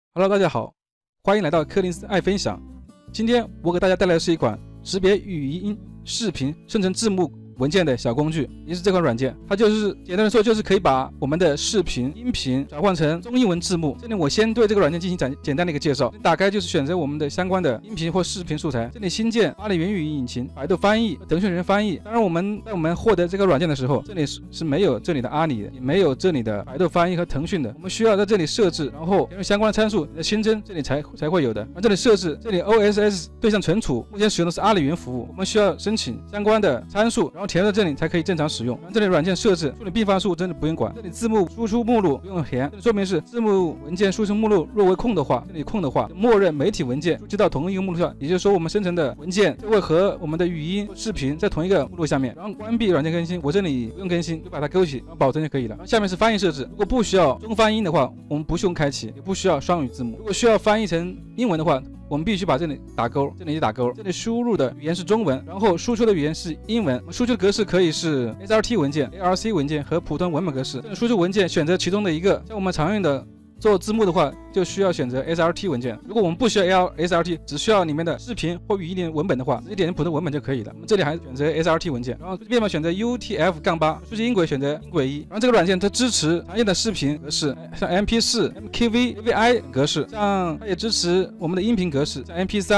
Hello， 大家好，欢迎来到柯林斯爱分享。今天我给大家带来的是一款识别语音、视频生成字幕文件的小工具，也是这款软件。它就是简单的说，就是可以把我们的视频、音频转换成中英文字幕。这里我先对这个软件进行简单的一个介绍。打开就是选择我们的相关的音频或视频素材。这里新建阿里云语音引擎、百度翻译、腾讯人翻译。当然，我们获得这个软件的时候，这里是没有这里的阿里的，也没有这里的百度翻译和腾讯的。我们需要在这里设置，然后用相关的参数的新增，这里才会有的。而这里设置，这里 OSS 对象存储，目前使用的是阿里云服务，我们需要申请相关的参数，然后填到这里才可以正常使用。然后这里软件设置处理并发数真的不用管，这里字幕输出目录不用填，这里说明是字幕文件输出目录若为空的话，这里空的话，默认媒体文件输出到同一个目录上，也就是说我们生成的文件就会和我们的语音、视频在同一个目录下面。然后关闭软件更新，我这里不用更新，就把它勾起，然后保存就可以了。然后下面是翻译设置，如果不需要中翻英的话，我们不用开启，也不需要双语字幕。如果需要翻译成英文的话，我们必须把这里打勾，这里也打勾。这里输入的语言是中文，然后输出的语言是英文。输出的格式可以是 SRT 文件、ARC 文件和普通文本格式。这个输出文件选择其中的一个，像我们常用的做字幕的话，就需要选择 SRT 文件。如果我们不需要 SRT， 只需要里面的视频或语音文本的话，直接点普通文本就可以了。我们这里还选择 SRT 文件，然后编码选择 UTF-8， 输出音轨选择音轨1。然后这个软件它支持常见的视频格式，像 MP4、MKV、AVI 格式，像它也支持我们的音频格式，像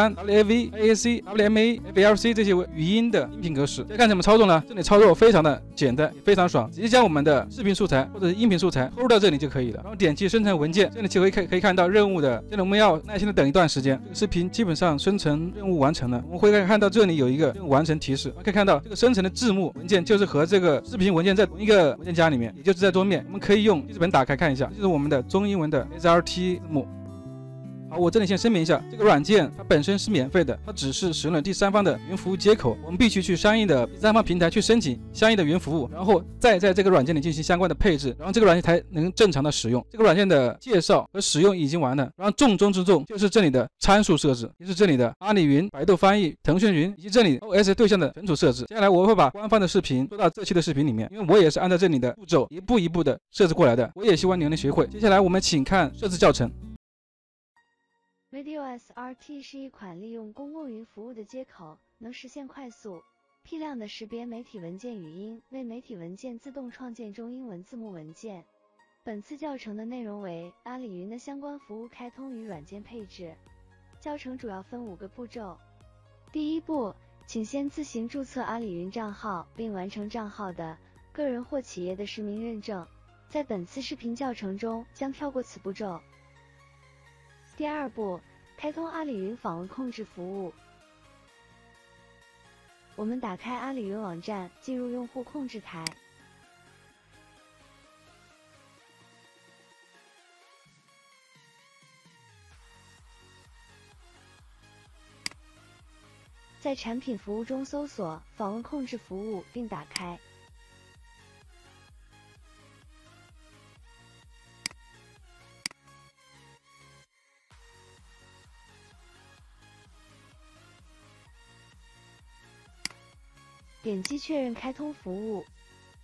MP3、WAV、AAC、WMA、FLC 这些语音的音频格式。再看怎么操作呢？这里操作非常的简单，也非常爽，直接将我们的视频素材或者是音频素材拖到这里就可以了，然后点击生成文件，这里就可以看到任务的，这里我们要耐心的等一段时间。这个视频基本上生成任务完成了，我们会看到这里有一个任务完成提示，可以看到这个生成的字幕文件就是和这个视频文件在同一个文件夹里面，也就是在桌面。我们可以用记事本打开看一下，这就是我们的中英文的 SRT 字幕。好，我这里先声明一下，这个软件它本身是免费的，它只是使用了第三方的云服务接口，我们必须去相应的第三方平台去申请相应的云服务，然后再在这个软件里进行相关的配置，然后这个软件才能正常的使用。这个软件的介绍和使用已经完了，然后重中之重就是这里的参数设置，也是这里的阿里云、百度翻译、腾讯云以及这里 OS 对象的存储设置。接下来我会把官方的视频做到这期的视频里面，因为我也是按照这里的步骤一步一步的设置过来的，我也希望你能学会。接下来我们请看设置教程。 VideoSRT 是一款利用公共云服务的接口，能实现快速、批量的识别媒体文件语音，为媒体文件自动创建中英文字幕文件。本次教程的内容为阿里云的相关服务开通与软件配置。教程主要分5个步骤。第一步，请先自行注册阿里云账号，并完成账号的个人或企业的实名认证。在本次视频教程中将跳过此步骤。第二步，开通阿里云访问控制服务。我们打开阿里云网站，进入用户控制台。在产品服务中搜索访问控制服务并打开。点击确认开通服务。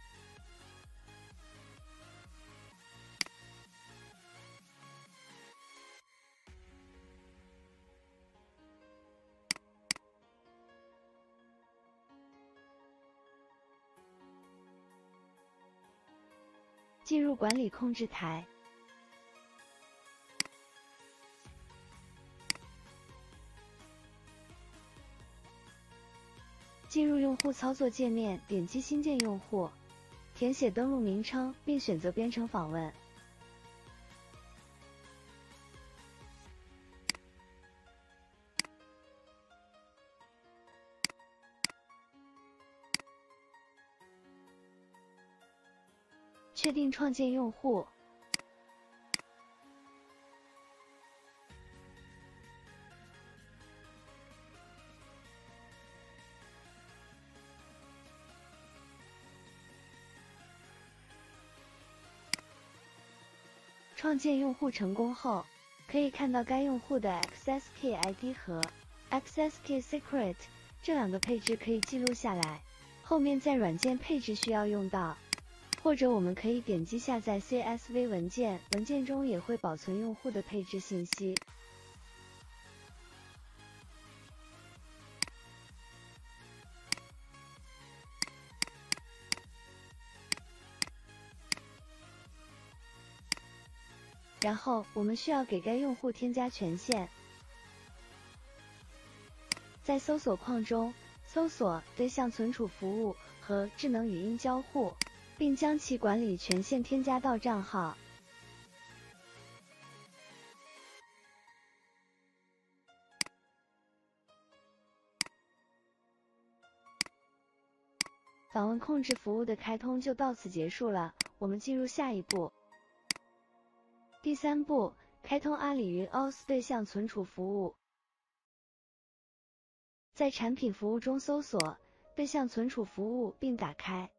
进入管理控制台。进入用户操作界面，点击新建用户，填写登录名称，并选择编程访问。确定创建用户。创建用户成功后，可以看到该用户的 XSK ID 和 XSK Secret 这2个配置可以记录下来，后面在软件配置需要用到， 或者我们可以点击下载 CSV 文件，文件中也会保存用户的配置信息。然后我们需要给该用户添加权限，在搜索框中搜索对象存储服务和智能语音交互，并将其管理权限添加到账号。访问控制服务的开通就到此结束了，我们进入下一步。第3步，开通阿里云 OS 对象存储服务。在产品服务中搜索对象存储服务并打开。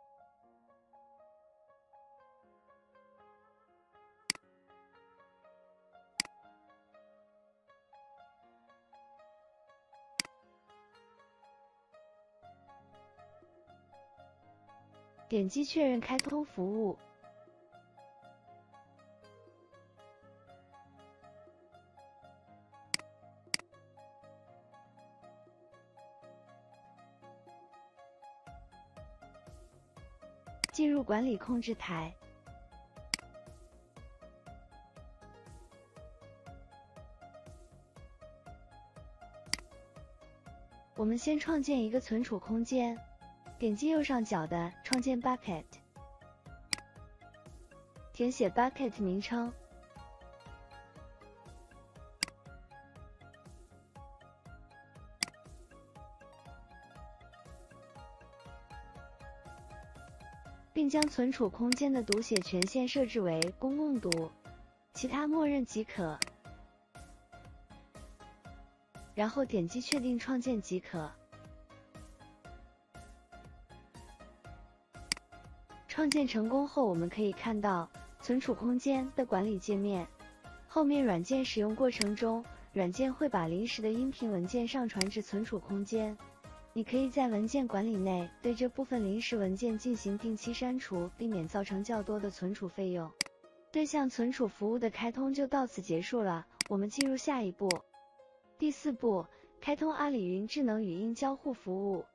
点击确认开通服务。进入管理控制台。我们先创建一个存储空间，点击右上角的创建 bucket， 填写 bucket 名称。并将存储空间的读写权限设置为公共读，其他默认即可。然后点击确定创建即可。创建成功后，我们可以看到存储空间的管理界面。后面软件使用过程中，软件会把临时的音频文件上传至存储空间。你可以在文件管理内对这部分临时文件进行定期删除，避免造成较多的存储费用。对象存储服务的开通就到此结束了，我们进入下一步。第4步，开通阿里云智能语音交互服务。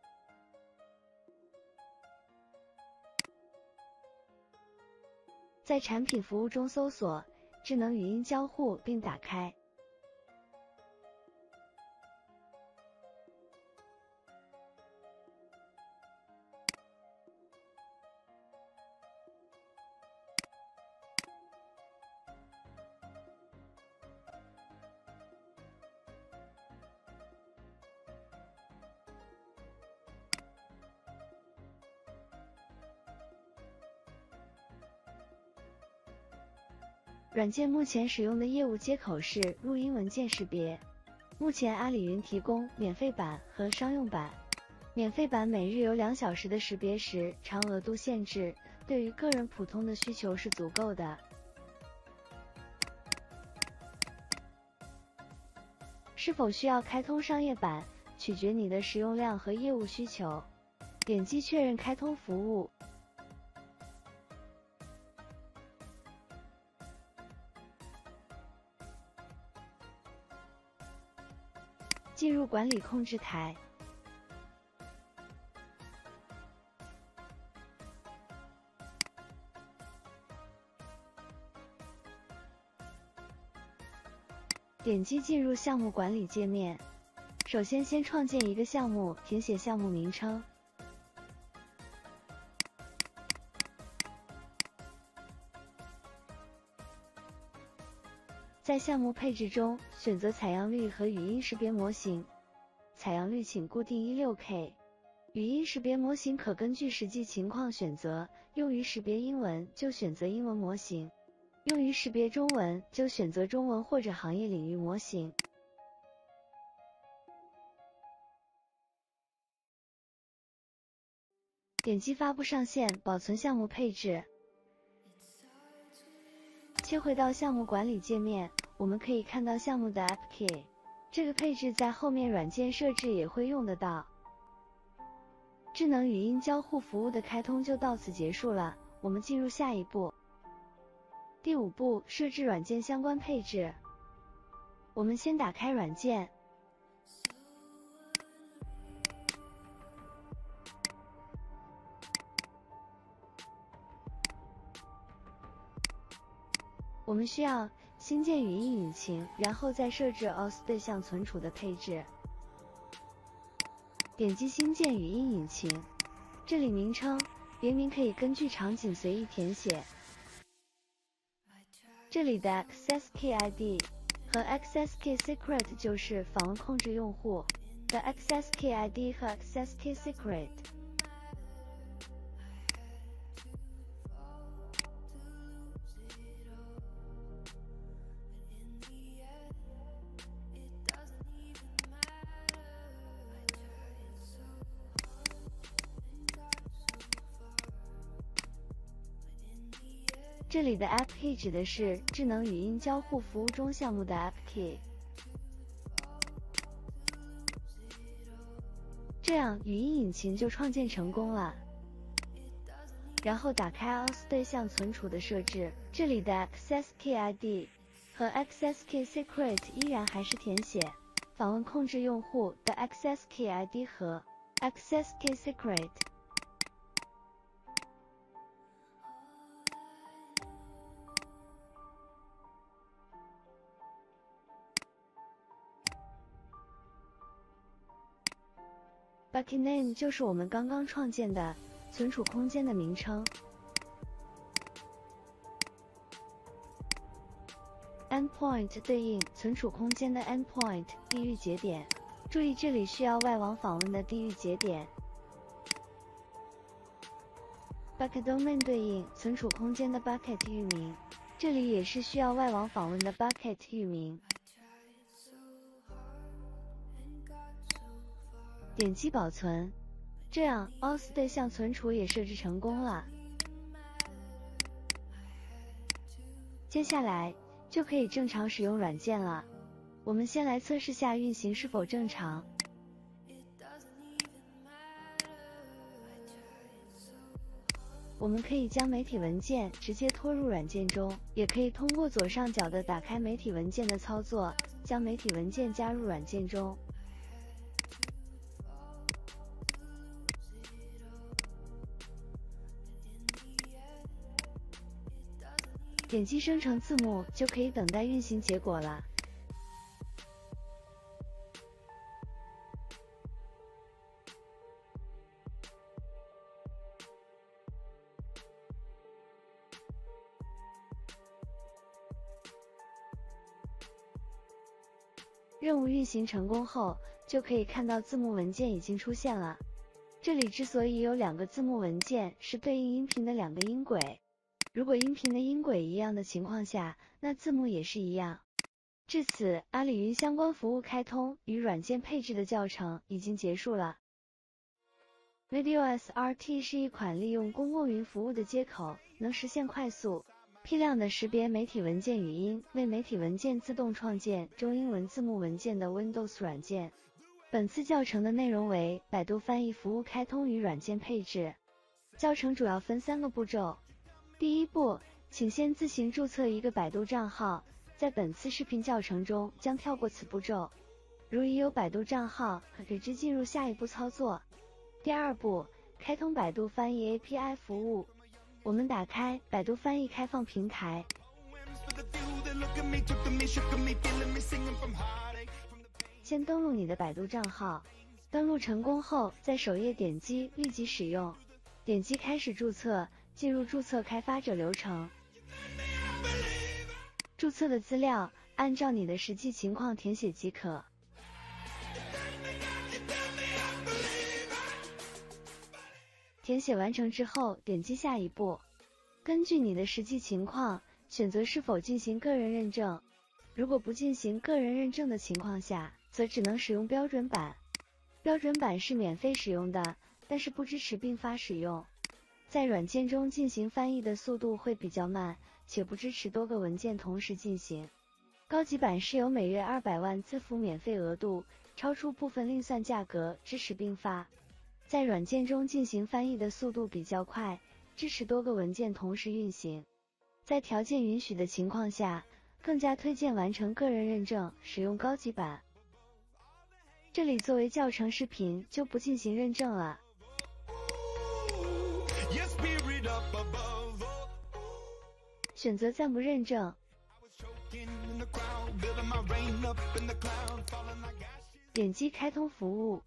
在产品服务中搜索智能语音交互并打开。软件目前使用的业务接口是录音文件识别。目前阿里云提供免费版和商用版。免费版每日有2小时的识别时长额度限制，对于个人普通的需求是足够的。是否需要开通商业版，取决你的使用量和业务需求。点击确认开通服务。进入管理控制台。点击进入项目管理界面。首先创建一个项目，填写项目名称。在项目配置中选择采样率和语音识别模型。采样率请固定 16K。语音识别模型可根据实际情况选择，用于识别英文就选择英文模型，用于识别中文就选择中文或者行业领域模型。点击发布上线，保存项目配置。切回到项目管理界面，我们可以看到项目的 App Key， 这个配置在后面软件设置也会用得到。智能语音交互服务的开通就到此结束了， 我们进入下一步。第5步，设置软件相关配置。我们先打开软件，我们需要新建语音引擎，然后再设置 OS 对象存储的配置。点击新建语音引擎，这里名称、别名可以根据场景随意填写。这里的 Access Key ID 和 Access Key Secret 就是访问控制用户的 Access Key ID 和 Access Key Secret。这里的 App Key 指的是智能语音交互服务中项目的 App Key。这样语音引擎就创建成功了。然后打开 OS 对象存储的设置，这里的 Access Key ID 和 Access Key Secret 依然还是填写访问控制用户的 Access Key ID 和 Access Key Secret。Bucket Name 就是我们刚刚创建的存储空间的名称。Endpoint 对应存储空间的 Endpoint 地域节点，注意这里需要外网访问的地域节点。Bucket Domain 对应存储空间的 Bucket 域名，这里也是需要外网访问的 Bucket 域名。点击保存，这样 OS 对象存储也设置成功了。接下来就可以正常使用软件了。我们先来测试下运行是否正常。我们可以将媒体文件直接拖入软件中，也可以通过左上角的打开媒体文件的操作，将媒体文件加入软件中。点击生成字幕就可以等待运行结果了。任务运行成功后，就可以看到字幕文件已经出现了。这里之所以有2个字幕文件，是对应音频的2个音轨。如果音频的音轨一样的情况下，那字幕也是一样。至此，阿里云相关服务开通与软件配置的教程已经结束了。VideoSRT 是一款利用公共云服务的接口，能实现快速、批量的识别媒体文件语音，为媒体文件自动创建中英文字幕文件的 Windows 软件。本次教程的内容为百度翻译服务开通与软件配置。教程主要分3个步骤。第1步，请先自行注册一个百度账号，在本次视频教程中将跳过此步骤。如已有百度账号，可直接进入下一步操作。第2步，开通百度翻译 API 服务。我们打开百度翻译开放平台，先登录你的百度账号。登录成功后，在首页点击立即使用，点击开始注册，进入注册开发者流程。注册的资料按照你的实际情况填写即可。填写完成之后，点击下一步。根据你的实际情况，选择是否进行个人认证。如果不进行个人认证的情况下，则只能使用标准版。标准版是免费使用的，但是不支持并发使用。在软件中进行翻译的速度会比较慢，且不支持多个文件同时进行。高级版是有每月200万自付免费额度，超出部分另算价格支持并发。在软件中进行翻译的速度比较快， 支持多个文件同时运行。在条件允许的情况下，更加推荐完成个人认证，使用高级版。这里作为教程视频就不进行认证了。选择暂不认证，点击开通服务，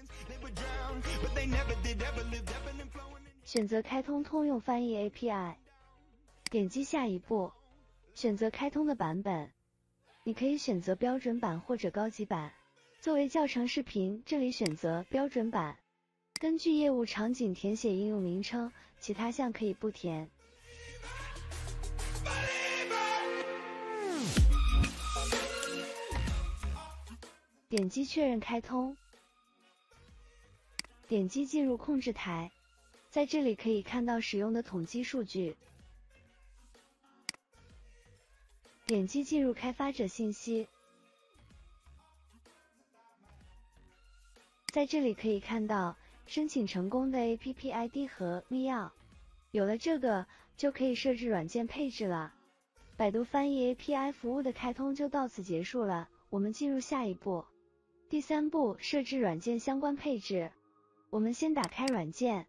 选择开通通用翻译 API， 点击下一步，选择开通的版本，你可以选择标准版或者高级版。作为教程视频，这里选择标准版，根据业务场景填写应用名称，其他项可以不填。点击确认开通，点击进入控制台，在这里可以看到使用的统计数据。点击进入开发者信息，在这里可以看到申请成功的 APP ID 和密钥。有了这个，就可以设置软件配置了。百度翻译 API 服务的开通就到此结束了，我们进入下一步。第3步，设置软件相关配置。我们先打开软件，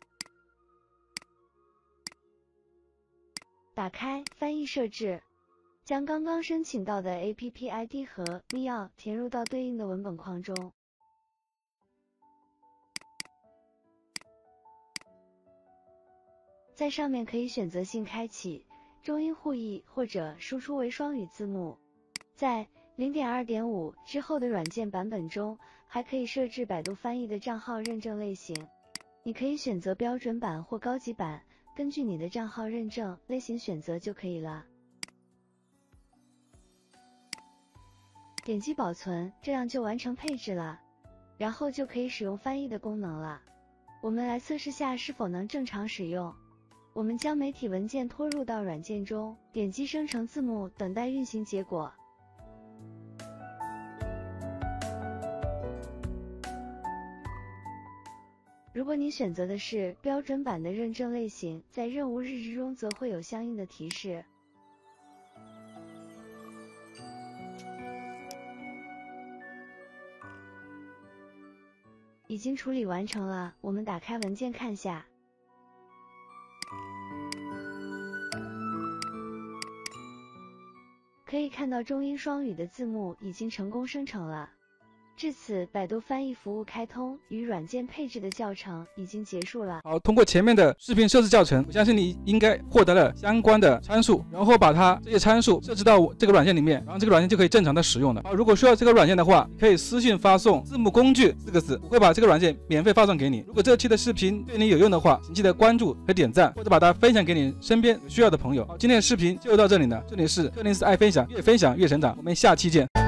打开翻译设置，将刚刚申请到的 APP ID 和密钥填入到对应的文本框中。在上面可以选择性开启中英互译或者输出为双语字幕。在 0.2.5 之后的软件版本中，还可以设置百度翻译的账号认证类型。你可以选择标准版或高级版，根据你的账号认证类型选择就可以了。点击保存，这样就完成配置了，然后就可以使用翻译的功能了。我们来测试下是否能正常使用。我们将媒体文件拖入到软件中，点击生成字幕，等待运行结果。如果你选择的是标准版的认证类型，在任务日志中则会有相应的提示。已经处理完成了，我们打开文件看下。可以看到中英双语的字幕已经成功生成了。至此，百度翻译服务开通与软件配置的教程已经结束了。 好，通过前面的视频设置教程，我相信你应该获得了相关的参数，然后把它这些参数设置到这个软件里面，然后这个软件就可以正常的使用了。好，如果需要这个软件的话，可以私信发送字幕工具4个字，我会把这个软件免费发送给你。如果这期的视频对你有用的话，请记得关注和点赞，或者把它分享给你身边有需要的朋友。好，今天的视频就到这里了，这里是柯林斯爱分享，越分享越成长，我们下期见。